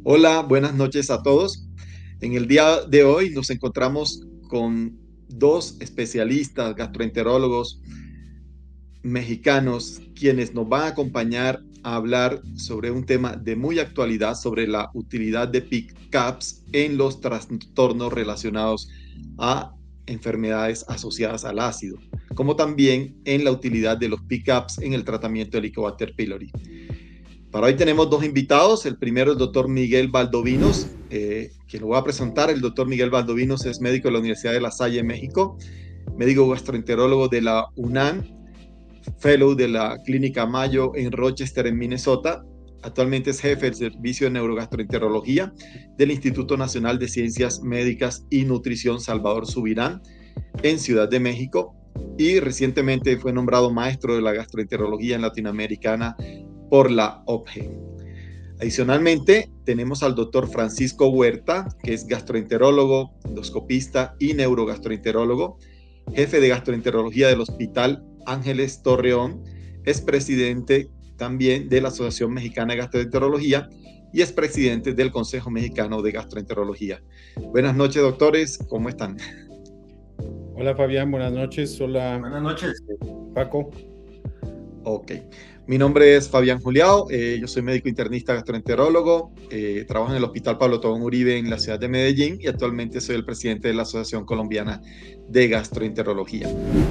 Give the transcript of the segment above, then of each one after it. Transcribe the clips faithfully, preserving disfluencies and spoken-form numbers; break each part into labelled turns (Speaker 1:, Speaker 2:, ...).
Speaker 1: Hola, buenas noches a todos. En el día de hoy nos encontramos con dos especialistas gastroenterólogos mexicanos quienes nos van a acompañar a hablar sobre un tema de muy actualidad, sobre la utilidad de P C A Ps en los trastornos relacionados a enfermedades asociadas al ácido, como también en la utilidad de los P C A Ps en el tratamiento del Helicobacter pylori. Para hoy tenemos dos invitados. El primero es el doctor Miguel Valdovinos, eh, que lo voy a presentar. El doctor Miguel Valdovinos es médico de la Universidad de La Salle, México, médico gastroenterólogo de la UNAM, fellow de la Clínica Mayo en Rochester, en Minnesota. Actualmente es jefe del Servicio de Neurogastroenterología del Instituto Nacional de Ciencias Médicas y Nutrición Salvador Subirán en Ciudad de México, y recientemente fue nombrado maestro de la gastroenterología en Latinoamericana por la O P G E. Adicionalmente, tenemos al doctor Francisco Huerta, que es gastroenterólogo, endoscopista y neurogastroenterólogo, jefe de gastroenterología del Hospital Ángeles Torreón, es presidente también de la Asociación Mexicana de Gastroenterología y es presidente del Consejo Mexicano de Gastroenterología. Buenas noches, doctores, ¿cómo están?
Speaker 2: Hola Fabián, buenas noches. Hola.
Speaker 3: Buenas noches.
Speaker 2: Paco.
Speaker 1: Ok. Mi nombre es Fabián Juliao, eh, yo soy médico internista gastroenterólogo, eh, trabajo en el Hospital Pablo Tobón Uribe en la ciudad de Medellín y actualmente soy el presidente de la Asociación Colombiana de Gastroenterología.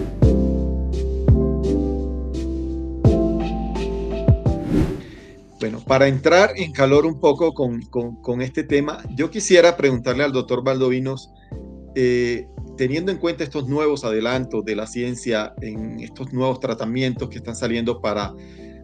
Speaker 1: Bueno, para entrar en calor un poco con, con, con este tema, yo quisiera preguntarle al doctor Valdovinos, eh, teniendo en cuenta estos nuevos adelantos de la ciencia en estos nuevos tratamientos que están saliendo para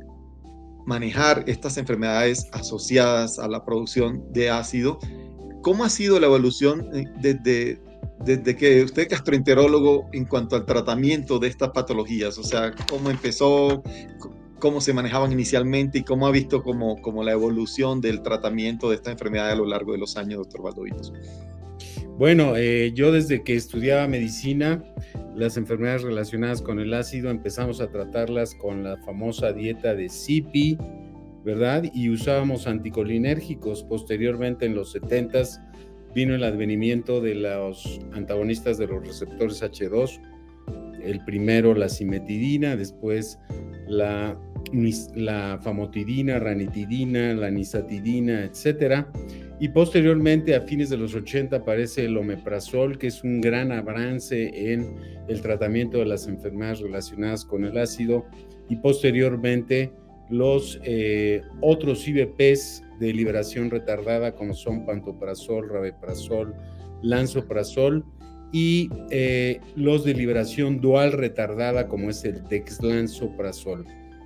Speaker 1: manejar estas enfermedades asociadas a la producción de ácido, ¿cómo ha sido la evolución desde, desde que usted es gastroenterólogo en cuanto al tratamiento de estas patologías? O sea, ¿cómo empezó? ¿Cómo se manejaban inicialmente y cómo ha visto como, como la evolución del tratamiento de esta enfermedad a lo largo de los años, doctor Valdovinos?
Speaker 2: Bueno, eh, yo desde que estudiaba medicina, las enfermedades relacionadas con el ácido empezamos a tratarlas con la famosa dieta de C I P I, ¿verdad? Y usábamos anticolinérgicos. Posteriormente, en los setentas, vino el advenimiento de los antagonistas de los receptores H dos. El primero, la cimetidina, después la, la famotidina, ranitidina, la nisatidina, etcétera. Y posteriormente, a fines de los ochenta, aparece el omeprazol, que es un gran avance en el tratamiento de las enfermedades relacionadas con el ácido. Y posteriormente, los eh, otros I V Ps de liberación retardada, como son pantoprazol, rabeprazol, lansoprazol, y eh, los de liberación dual retardada, como es el dexlansoprazol.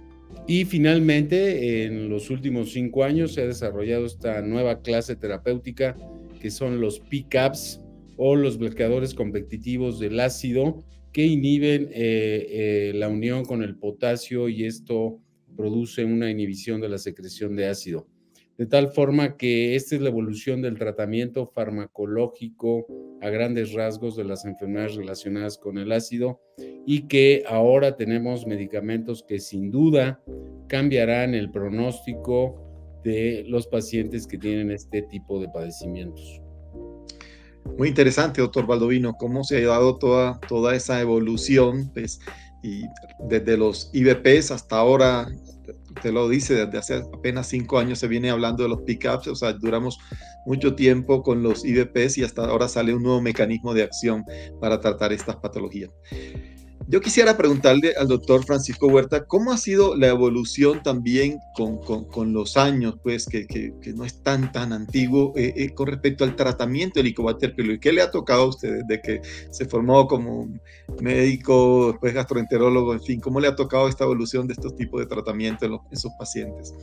Speaker 2: Y finalmente, en los últimos cinco años se ha desarrollado esta nueva clase terapéutica que son los P C A Ps o los bloqueadores competitivos del ácido, que inhiben eh, eh, la unión con el potasio, y esto produce una inhibición de la secreción de ácido. De tal forma que esta es la evolución del tratamiento farmacológico a grandes rasgos de las enfermedades relacionadas con el ácido, y que ahora tenemos medicamentos que sin duda cambiarán el pronóstico de los pacientes que tienen este tipo de padecimientos.
Speaker 1: Muy interesante, doctor Valdovinos, cómo se ha dado toda, toda esa evolución, pues, y desde los I V Ps hasta ahora. Usted lo dice, desde hace apenas cinco años se viene hablando de los P C A Ps, o sea, duramos mucho tiempo con los I V Ps y hasta ahora sale un nuevo mecanismo de acción para tratar estas patologías. Yo quisiera preguntarle al doctor Francisco Huerta, ¿cómo ha sido la evolución también con, con, con los años, pues, que, que, que no es tan, tan antiguo, eh, eh, con respecto al tratamiento del Helicobacter pylori? ¿Qué le ha tocado a usted desde que se formó como médico, después gastroenterólogo, en fin? ¿Cómo le ha tocado esta evolución de estos tipos de tratamientos en, los, en sus pacientes?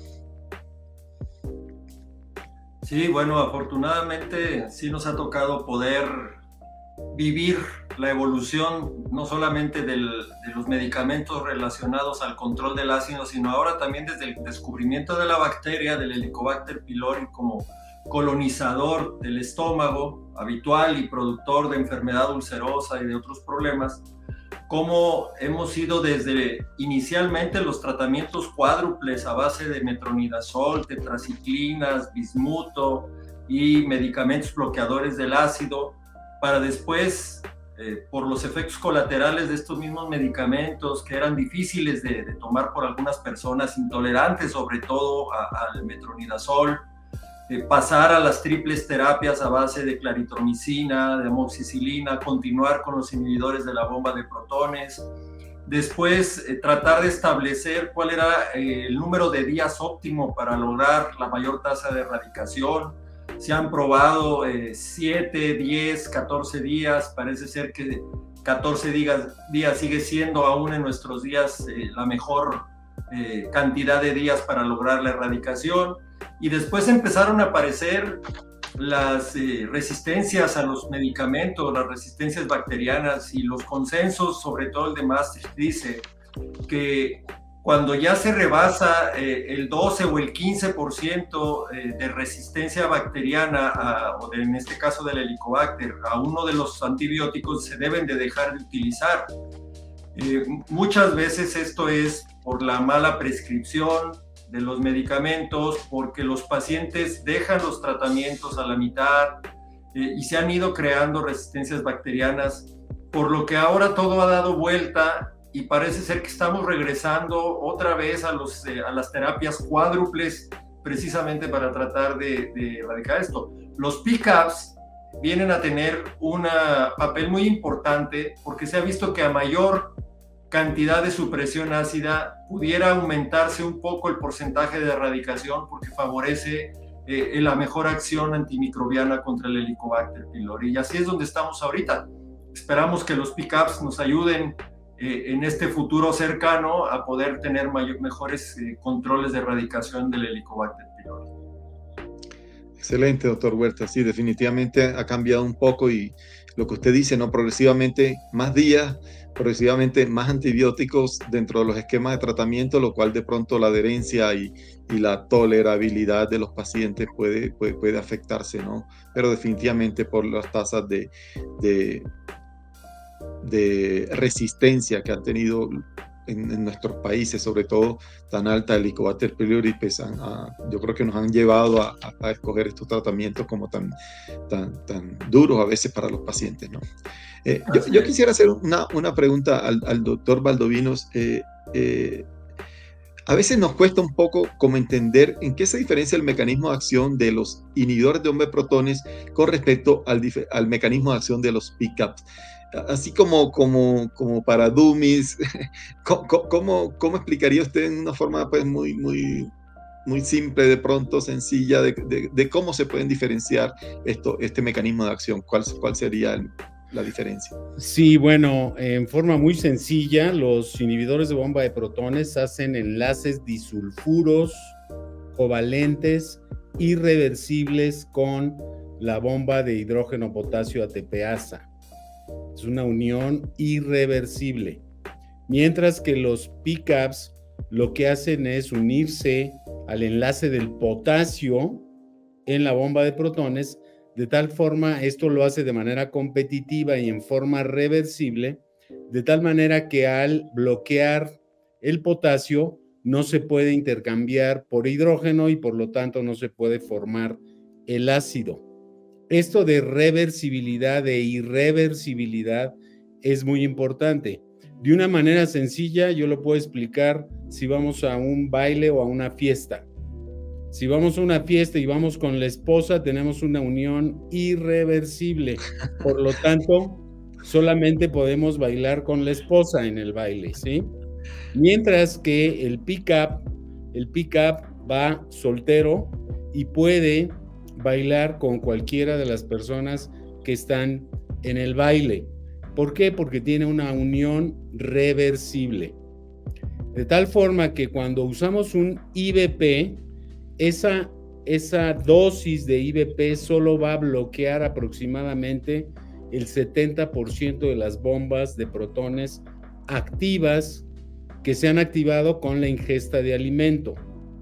Speaker 3: Sí, bueno, afortunadamente sí nos ha tocado poder vivir la evolución no solamente del, de los medicamentos relacionados al control del ácido, sino ahora también desde el descubrimiento de la bacteria del Helicobacter pylori como colonizador del estómago habitual y productor de enfermedad ulcerosa y de otros problemas. cómo hemos ido desde inicialmente los tratamientos cuádruples a base de metronidazol, tetraciclinas, bismuto y medicamentos bloqueadores del ácido, para después, eh, por los efectos colaterales de estos mismos medicamentos que eran difíciles de, de tomar por algunas personas intolerantes, sobre todo a, al metronidazol, eh, pasar a las triples terapias a base de claritromicina, de amoxicilina, continuar con los inhibidores de la bomba de protones, después eh, tratar de establecer cuál era eh, el número de días óptimo para lograr la mayor tasa de erradicación. Se han probado eh, siete, diez, catorce días, parece ser que catorce días, días sigue siendo aún en nuestros días eh, la mejor eh, cantidad de días para lograr la erradicación. Y después empezaron a aparecer las eh, resistencias a los medicamentos, las resistencias bacterianas, y los consensos, sobre todo el de Maastricht, dice que cuando ya se rebasa eh, el doce o el quince por ciento eh, de resistencia bacteriana, a, o de, en este caso del Helicobacter, a uno de los antibióticos, se deben de dejar de utilizar. Eh, muchas veces esto es por la mala prescripción de los medicamentos, porque los pacientes dejan los tratamientos a la mitad eh, y se han ido creando resistencias bacterianas, por lo que ahora todo ha dado vuelta y parece ser que estamos regresando otra vez a, los, eh, a las terapias cuádruples, precisamente para tratar de, de erradicar esto. Los P C A Bs vienen a tener un papel muy importante, porque se ha visto que a mayor cantidad de supresión ácida pudiera aumentarse un poco el porcentaje de erradicación, porque favorece eh, la mejor acción antimicrobiana contra el Helicobacter pylori. Y así es donde estamos ahorita. Esperamos que los P C A Bs nos ayuden eh, en este futuro cercano a poder tener mayor, mejores eh, controles de erradicación del Helicobacter pylori.
Speaker 1: Excelente, doctor Huerta. Sí, definitivamente ha cambiado un poco, y lo que usted dice, ¿no? Progresivamente más días, progresivamente más antibióticos dentro de los esquemas de tratamiento, lo cual de pronto la adherencia y, y la tolerabilidad de los pacientes puede, puede, puede afectarse, ¿no? Pero definitivamente por las tasas de, de, de resistencia que han tenido en, en nuestros países, sobre todo tan alta el Helicobacter pylori, pues han, a, yo creo que nos han llevado a, a, a escoger estos tratamientos como tan, tan, tan duros a veces para los pacientes, ¿no? Eh, yo, yo quisiera hacer una, una pregunta al, al doctor Valdovinos. Eh, eh, a veces nos cuesta un poco como entender en qué se diferencia el mecanismo de acción de los inhibidores de bomba de protones con respecto al, al mecanismo de acción de los P C A Bs. Así como, como, como para dummies, ¿cómo, cómo explicaría usted en una forma pues muy, muy, muy simple, de pronto sencilla, de, de, de cómo se pueden diferenciar esto, este mecanismo de acción? ¿Cuál, cuál sería el, la diferencia?
Speaker 2: Sí, bueno, en forma muy sencilla, los inhibidores de bomba de protones hacen enlaces disulfuros covalentes irreversibles con la bomba de hidrógeno potasio ATPasa. Es una unión irreversible. Mientras que los P C A Bs lo que hacen es unirse al enlace del potasio en la bomba de protones, de tal forma, esto lo hace de manera competitiva y en forma reversible, de tal manera que al bloquear el potasio no se puede intercambiar por hidrógeno y por lo tanto no se puede formar el ácido. Esto de reversibilidad, de irreversibilidad, es muy importante. De una manera sencilla, yo lo puedo explicar si vamos a un baile o a una fiesta. Si vamos a una fiesta y vamos con la esposa, tenemos una unión irreversible. Por lo tanto, solamente podemos bailar con la esposa en el baile, ¿sí? Mientras que el P C A B, el P C A B va soltero y puede bailar con cualquiera de las personas que están en el baile. ¿Por qué? Porque tiene una unión reversible. De tal forma que cuando usamos un I V P, esa, esa dosis de I V P solo va a bloquear aproximadamente el setenta por ciento de las bombas de protones activas que se han activado con la ingesta de alimento.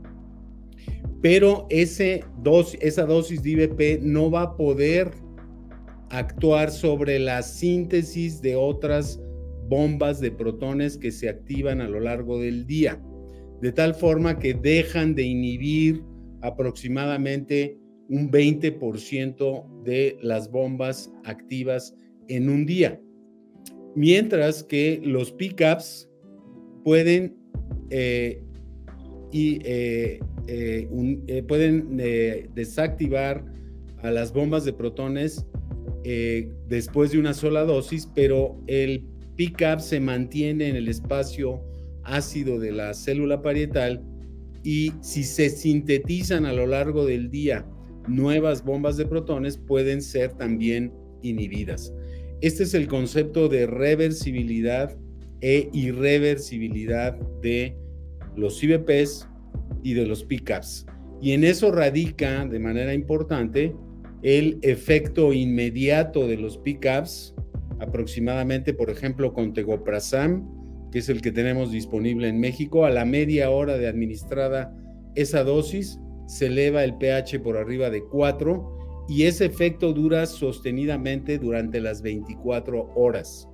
Speaker 2: Pero ese dos, esa dosis de I V P no va a poder actuar sobre la síntesis de otras bombas de protones que se activan a lo largo del día, de tal forma que dejan de inhibir aproximadamente un veinte por ciento de las bombas activas en un día, mientras que los P CAPs pueden, eh, y, eh, eh, un, eh, pueden eh, desactivar a las bombas de protones eh, después de una sola dosis, pero el P CAP se mantiene en el espacio ácido de la célula parietal, y si se sintetizan a lo largo del día nuevas bombas de protones, pueden ser también inhibidas. Este es el concepto de reversibilidad e irreversibilidad de los I V Ps y de los P CAPs. Y en eso radica de manera importante el efecto inmediato de los P CAPs, aproximadamente, por ejemplo, con Tegoprazam, que es el que tenemos disponible en México. A la media hora de administrada esa dosis, se eleva el pH por arriba de cuatro, y ese efecto dura sostenidamente durante las veinticuatro horas.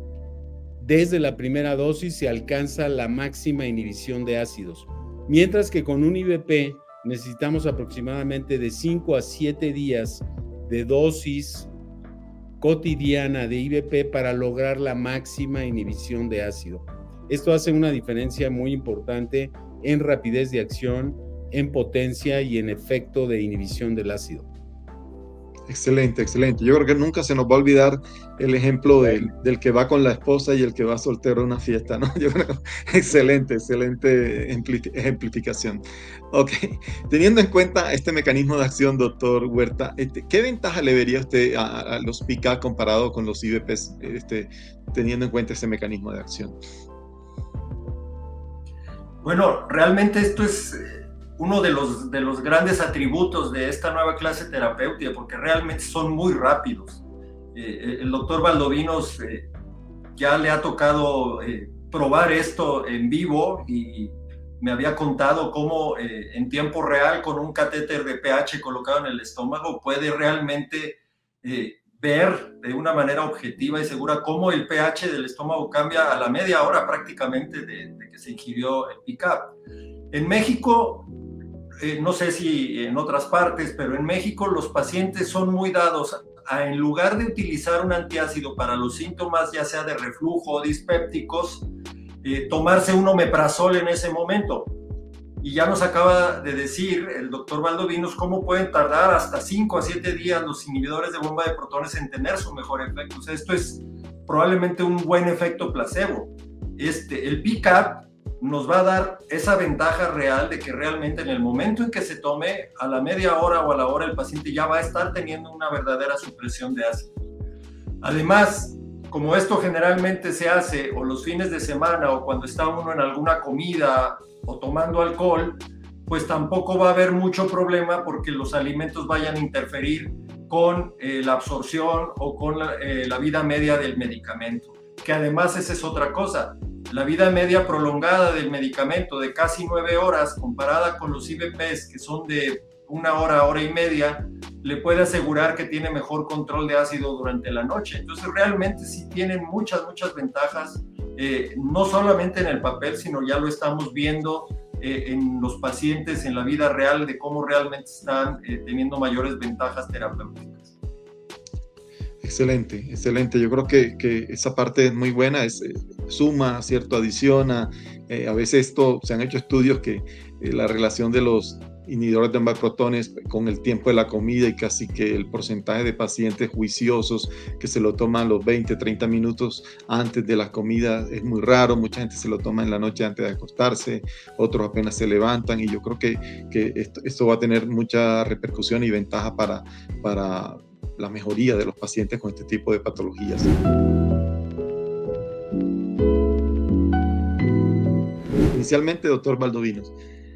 Speaker 2: Desde la primera dosis se alcanza la máxima inhibición de ácidos, mientras que con un I V P necesitamos aproximadamente de cinco a siete días de dosis cotidiana de I V P para lograr la máxima inhibición de ácido. Esto hace una diferencia muy importante en rapidez de acción, en potencia y en efecto de inhibición del ácido.
Speaker 1: Excelente, excelente. Yo creo que nunca se nos va a olvidar el ejemplo del, del que va con la esposa y el que va soltero a una fiesta, ¿no? Yo creo, excelente, excelente ejemplificación. Ok, teniendo en cuenta este mecanismo de acción, doctor Huerta, este, ¿qué ventaja le vería usted a, a los P CAP comparado con los I V Ps, este, teniendo en cuenta ese mecanismo de acción?
Speaker 3: Bueno, realmente esto es uno de los, de los grandes atributos de esta nueva clase terapéutica, porque realmente son muy rápidos. Eh, el doctor Valdovinos eh, ya le ha tocado eh, probar esto en vivo, y me había contado cómo eh, en tiempo real, con un catéter de pH colocado en el estómago, puede realmente eh, ver de una manera objetiva y segura cómo el pH del estómago cambia a la media hora prácticamente de, de que se ingirió el P CAP. En México, Eh, no sé si en otras partes, pero en México los pacientes son muy dados a, en lugar de utilizar un antiácido para los síntomas, ya sea de reflujo o dispépticos, eh, tomarse un omeprazol en ese momento. Y ya nos acaba de decir el doctor Valdovinos cómo pueden tardar hasta cinco a siete días los inhibidores de bomba de protones en tener su mejor efecto. O sea, esto es probablemente un buen efecto placebo. Este, el P CAP nos va a dar esa ventaja real de que realmente en el momento en que se tome, a la media hora o a la hora, el paciente ya va a estar teniendo una verdadera supresión de ácido. Además, como esto generalmente se hace o los fines de semana o cuando está uno en alguna comida o tomando alcohol, pues tampoco va a haber mucho problema porque los alimentos vayan a interferir con eh, la absorción o con la, eh, la vida media del medicamento. Que además esa es otra cosa. La vida media prolongada del medicamento de casi nueve horas comparada con los I V Ps que son de una hora, hora y media, le puede asegurar que tiene mejor control de ácido durante la noche. Entonces realmente sí tienen muchas, muchas ventajas, eh, no solamente en el papel, sino ya lo estamos viendo eh, en los pacientes, en la vida real, de cómo realmente están eh, teniendo mayores ventajas terapéuticas.
Speaker 1: Excelente, excelente. Yo creo que, que esa parte es muy buena, es, eh, suma, ¿cierto? Adiciona. Eh, a veces esto, se han hecho estudios que eh, la relación de los inhibidores de bomba de protones con el tiempo de la comida, y casi que el porcentaje de pacientes juiciosos que se lo toman los veinte, treinta minutos antes de la comida es muy raro. Mucha gente se lo toma en la noche antes de acostarse, otros apenas se levantan, y yo creo que, que esto, esto va a tener mucha repercusión y ventaja para, para la mejoría de los pacientes con este tipo de patologías. Inicialmente, doctor Valdovinos,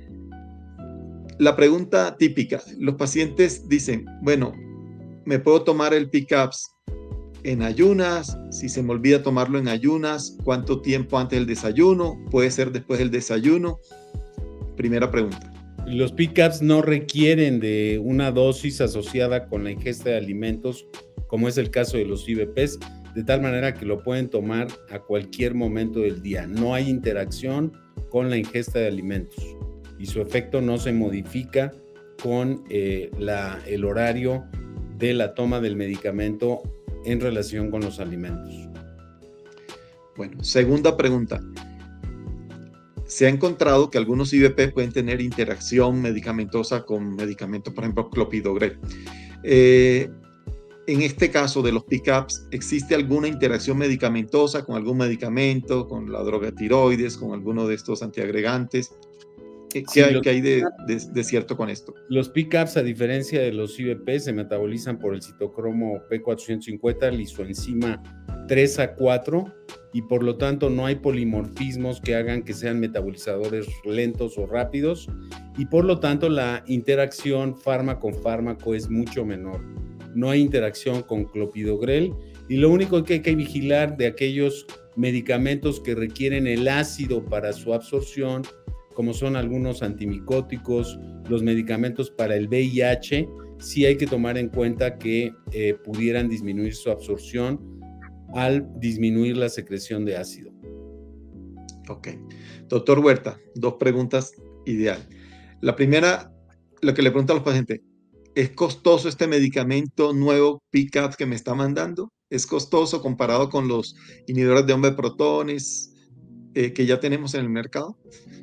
Speaker 1: la pregunta típica, los pacientes dicen, bueno, ¿me puedo tomar el P CAPs en ayunas? Si se me olvida tomarlo en ayunas, ¿cuánto tiempo antes del desayuno? ¿Puede ser después del desayuno? Primera pregunta.
Speaker 2: Los P CAPs no requieren de una dosis asociada con la ingesta de alimentos, como es el caso de los I V Ps, de tal manera que lo pueden tomar a cualquier momento del día. No hay interacción con la ingesta de alimentos y su efecto no se modifica con eh, la, el horario de la toma del medicamento en relación con los alimentos.
Speaker 1: Bueno, segunda pregunta. Se ha encontrado que algunos I V P pueden tener interacción medicamentosa con medicamentos, por ejemplo, clopidogrel. Eh, en este caso de los P C A Ps, ¿existe alguna interacción medicamentosa con algún medicamento, con la droga tiroides, con alguno de estos antiagregantes? ¿Qué, sí, hay, los, ¿qué hay de, de, de cierto con esto?
Speaker 2: Los P C A Ps, a diferencia de los I V P, se metabolizan por el citocromo P cuatrocientos cincuenta, lisoenzima tres a cuatro, y por lo tanto no hay polimorfismos que hagan que sean metabolizadores lentos o rápidos, y por lo tanto la interacción fármaco-fármaco es mucho menor. No hay interacción con clopidogrel, y lo único que hay que vigilar de aquellos medicamentos que requieren el ácido para su absorción, como son algunos antimicóticos, los medicamentos para el V I H, sí hay que tomar en cuenta que eh, pudieran disminuir su absorción al disminuir la secreción de ácido.
Speaker 1: Ok. Doctor Huerta, dos preguntas ideal. La primera, lo que le pregunto a los pacientes, ¿es costoso este medicamento nuevo P C A P que me está mandando? ¿Es costoso comparado con los inhibidores de bomba de protones eh, que ya tenemos en el mercado?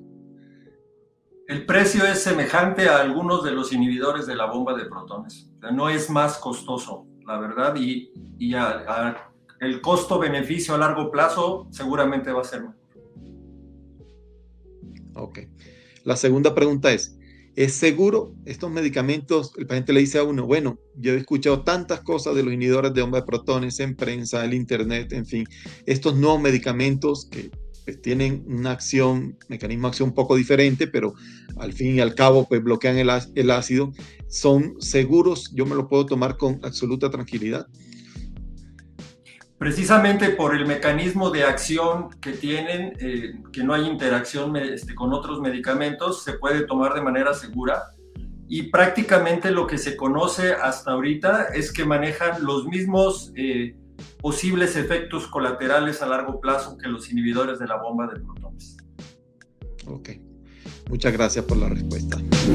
Speaker 3: El precio es semejante a algunos de los inhibidores de la bomba de protones. O sea, no es más costoso, la verdad, y, y a, a el costo-beneficio a largo plazo seguramente va a ser mejor.
Speaker 1: Ok. La segunda pregunta es, ¿es seguro estos medicamentos? El paciente le dice a uno, bueno, yo he escuchado tantas cosas de los inhibidores de bomba de protones en prensa, en internet, en fin, estos nuevos medicamentos que pues, tienen una acción, mecanismo de acción un poco diferente, pero al fin y al cabo pues bloquean el, el ácido, ¿son seguros? ¿Yo me lo puedo tomar con absoluta tranquilidad?
Speaker 3: Precisamente por el mecanismo de acción que tienen, eh, que no hay interacción este, con otros medicamentos, se puede tomar de manera segura, y prácticamente lo que se conoce hasta ahorita es que manejan los mismos eh, posibles efectos colaterales a largo plazo que los inhibidores de la bomba de protones.
Speaker 1: Ok, muchas gracias por la respuesta.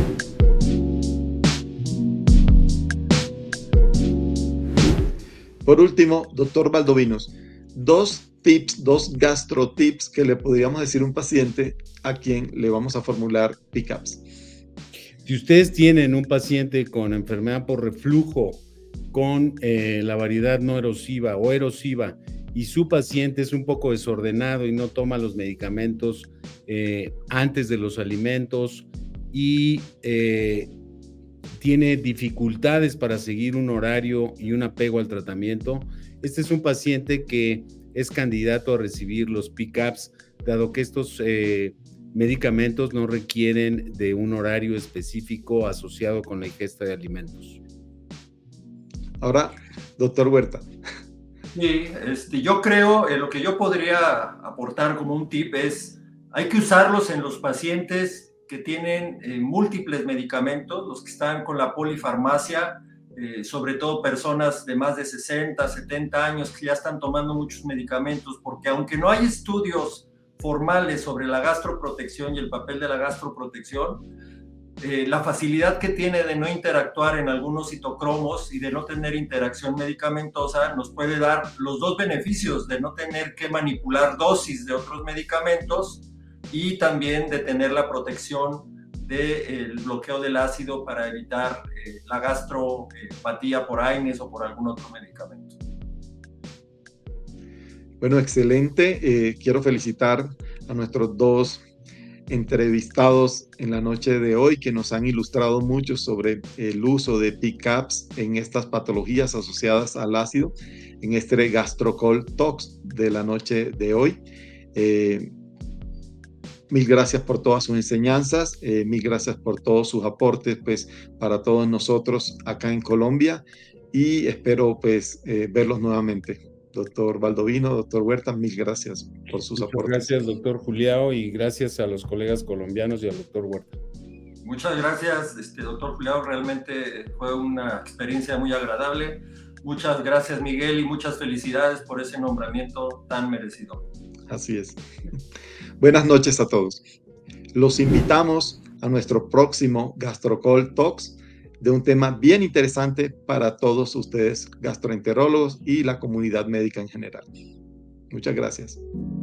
Speaker 1: Por último, doctor Valdovinos, dos tips, dos gastrotips que le podríamos decir a un paciente a quien le vamos a formular P C A Ps.
Speaker 2: Si ustedes tienen un paciente con enfermedad por reflujo, con eh, la variedad no erosiva o erosiva, y su paciente es un poco desordenado y no toma los medicamentos eh, antes de los alimentos y eh, tiene dificultades para seguir un horario y un apego al tratamiento, este es un paciente que es candidato a recibir los P C A Ps, dado que estos eh, medicamentos no requieren de un horario específico asociado con la ingesta de alimentos.
Speaker 1: Ahora, doctor Huerta.
Speaker 3: Sí, este, yo creo, eh, lo que yo podría aportar como un tip es, hay que usarlos en los pacientes que tienen eh, múltiples medicamentos, los que están con la polifarmacia, eh, sobre todo personas de más de sesenta, setenta años que ya están tomando muchos medicamentos, porque aunque no hay estudios formales sobre la gastroprotección y el papel de la gastroprotección, eh, la facilidad que tiene de no interactuar en algunos citocromos y de no tener interacción medicamentosa nos puede dar los dos beneficios de no tener que manipular dosis de otros medicamentos y también de tener la protección del bloqueo del ácido para evitar eh, la gastropatía por AINES o por algún otro medicamento.
Speaker 1: Bueno, excelente. Eh, quiero felicitar a nuestros dos entrevistados en la noche de hoy que nos han ilustrado mucho sobre el uso de P C A Ps en estas patologías asociadas al ácido, en este Gastrocol Talks de la noche de hoy. Eh, Mil gracias por todas sus enseñanzas, eh, mil gracias por todos sus aportes pues, para todos nosotros acá en Colombia, y espero pues, eh, verlos nuevamente. Doctor Valdovino, doctor Huerta, mil gracias por sus
Speaker 2: Muchas
Speaker 1: aportes.
Speaker 2: Gracias, doctor Juliao, y gracias a los colegas colombianos y al doctor Huerta.
Speaker 3: Muchas gracias, este, doctor Juliao, realmente fue una experiencia muy agradable. Muchas gracias, Miguel, y muchas felicidades por ese nombramiento tan merecido.
Speaker 1: Así es. Buenas noches a todos. Los invitamos a nuestro próximo GastroCall Talks de un tema bien interesante para todos ustedes, gastroenterólogos y la comunidad médica en general. Muchas gracias.